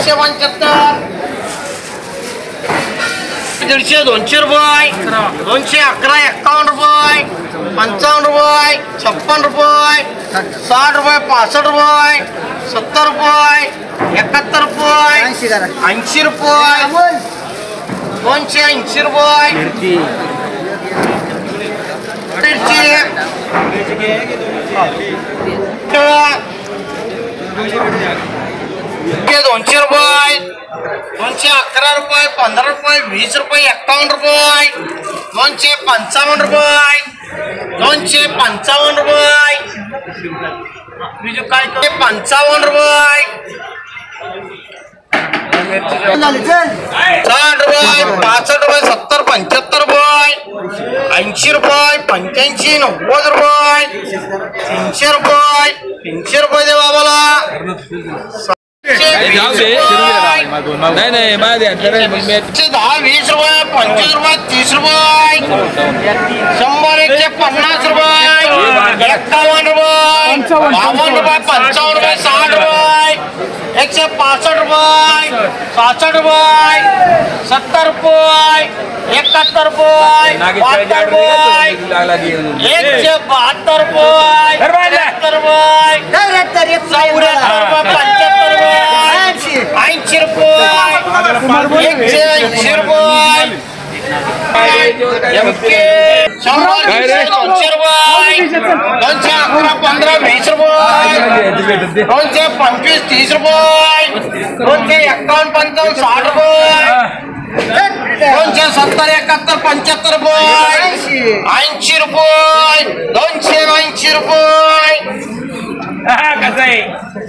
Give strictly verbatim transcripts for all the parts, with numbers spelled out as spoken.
एकशे पंच्याहत्तर, दीडशे दोनशे रुपये, दोनशे अकरा एक्कावन्न रुपये, पंचावन्न रुपये, छप्पन रुपये, साठ रुपये, पासष्ट रुपये, सत्तर रुपये, एकाहत्तर रुपये, ऐंशी रुपये, दोनशे ऐंशी रुपये, दोनशे रुपये, दोनशे अकरा रुपये, पंधरा रुपये, वीस रुपये, एक्कावन्न रुपये, दोनशे पंचावन्न रुपये, दोनशे पंचावन्न रुपये, बीजू काय पंचावन्न रुपये, साठ रुपये, पासष्ट रुपये, सत्तर, पंच्याहत्तर रुपये, ऐंशी रुपये, पंच्याऐंशी, नव्वद रुपये, तीनशे रुपये, तीनशे रुपये दे बाबाला, नाही नाही दहा वीस रुपये, पंचवीस रुपये, तीस रुपये, शंभर, एकशे पन्नास रुपये, एक्कावन्न रुपये, बावन्न रुपये, पंचावन्न रुपये, साठ रुपये, एकशे पासष्ट रुपये, सहासष्ट रुपये, सत्तर रुपये, एकाहत्तर रुपये, बहात्तर रुपये, एकशे बहात्तर रुपये, त्र्याहत्तर रुपये, चौऱ्याहत्तर रुपये, पंच्याहत्तर रुपये, ऐंशी रुपये, एकशे ऐंशी रुपये, शंभर, दोनशे रुपये, दोनशे अकरा, पंधरा, वीस रुपये, दोनशे पंचवीस, तीस रुपये, दोनशे एक्कावन्न, पंचावन्न, साठ रुपये, दोनशे सत्तर, एकाहत्तर, पंच्याहत्तर रुपये, ऐंशी रुपये, दोनशे ऐंशी रुपये, कसं आहे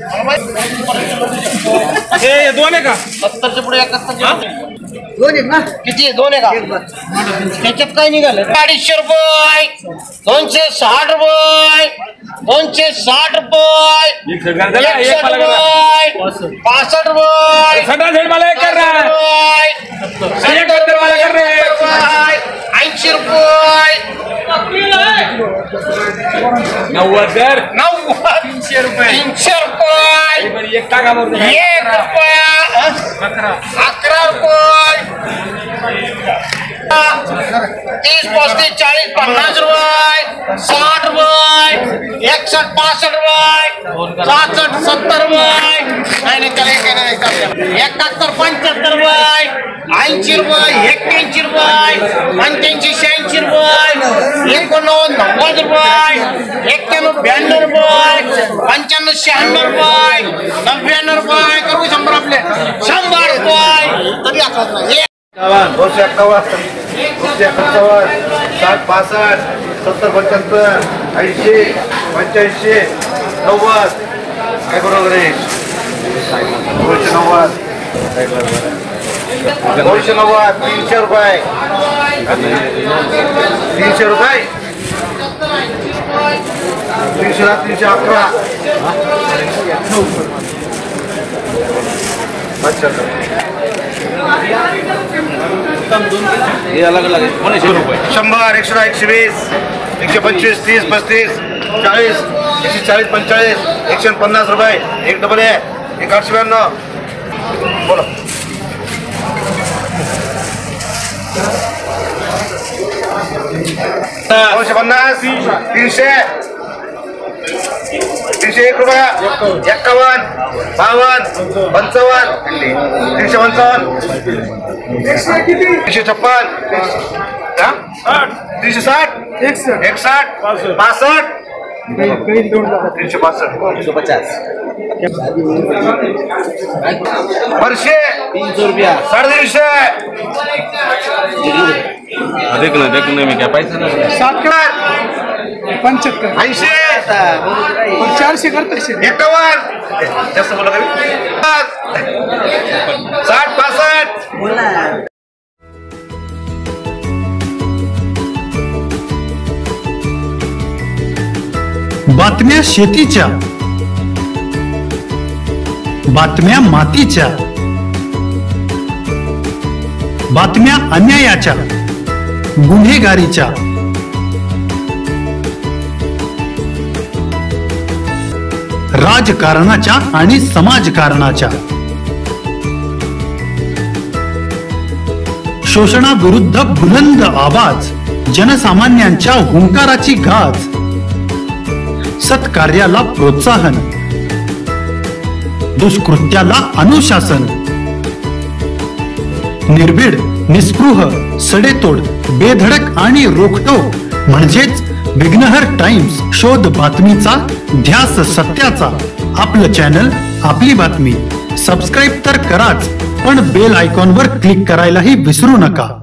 हे दोन आहे का सत्तरच्या पुढे एकाहत्तर दोन आहेत ना किती आहे दोन आहे का त्याच्यात काय निघालं अडीचशे रुपये दोनशे साठ रुपये दोनशे साठ रुपये एकसष्ट रुपये पासष्ट रुपये ऐंशी रुपये नव्वद नव्वद तीनशे रुपये तीनशे रुपये एक टाका एक रुपया अकरा रुपये तीस पस्तीस चाळीस पन्नास रुपये साठ रुपये एकसष्ट पासष्ट रुपये सहासष्ट सत्तर रुपये नाही नाही एकाहत्तर पंच्याहत्तर रुपये ऐंशी रुपये एक्क्याऐंशी रुपये पंच्याऐंशी शहाऐंशी रुपये एकोणनव्वद नव्वद रुपये एक्क्याण्णव ब्याण्णव रुपये पंच्याण्णव शहाण्णव रुपये नव्याण्णव रुपये करू शंभर आपले शंभर रुपये तरी अकरा दोनशे एक्कावन्न दोनशे पंचावन्न साठ पासष्ट सत्तर पंच्याहत्तर ऐंशी पंच्याऐंशी नव्वद काय बरोबर आहे दोनशे नव्वद दोनशे नव्वद तीनशे रुपये तीनशे रुपये तीनशे दहा तीनशे अकरा हे अलग अलग रुपये शंभर एकशे दहा एकशे वीस एकशे पंचवीस तीस पस्तीस चाळीस एकशे चाळीस पंचेचाळीस एकशे पन्नास रुपये एक डबल आहे एक आठशे ब्याण्णव बोला दोनशे पन्नास तीनशे तीनशे एक रुपया एक्कावन्न बावन्न पंचावन्न तीनशे पंचावन्न तीनशे छप्पन तीनशे साठ एकसष्ट पासष्ट तीनशे पासष्ट तीनशे पचास वर्षे तीनशे रुपया साडेतीनशे देख ना देख ना मी काय पैसा सातकर पंच्याहत्तर ऐंशी चारशे करता एकावन्न जास्त बोला साठ पासष्ट बातम्या शेतीच्या बातम्या मातीच्या बातम्या अन्यायाच्या गुन्हेगारीच्या राजकारणाच्या आणि समाजकारणाच्या शोषणाविरुद्ध बुलंद आवाज, जनसामान्यांच्या हुंकाराची गाज, सत्कार्याला प्रोत्साहन, दुष्कृत्याला अनुशासन, निर्भीड, निस्पृह, सडेतोड, बेधडक आणि रोखटोक म्हणजेच विघ्नहर टाइम्स. शोध बातमीचा, ध्यास सत्याचा. आपलं चॅनल, आपली बातमी. सबस्क्राईब तर कराच, पण बेल आयकॉनवर क्लिक करायलाही विसरू नका.